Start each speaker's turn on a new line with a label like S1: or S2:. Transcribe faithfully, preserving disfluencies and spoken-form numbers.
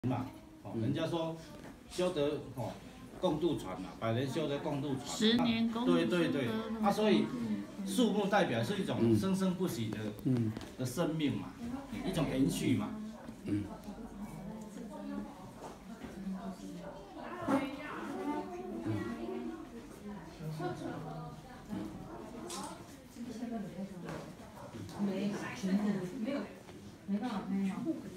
S1: 嘛，哦，人家说修得哦共度船嘛，百年修得共度船。
S2: 十年共度。
S1: 对对对，啊，所以树木代表是一种生生不息的
S3: 嗯
S1: 的生命嘛，一种延续嘛。
S3: 嗯。
S4: 没，没有，没办法拍啊。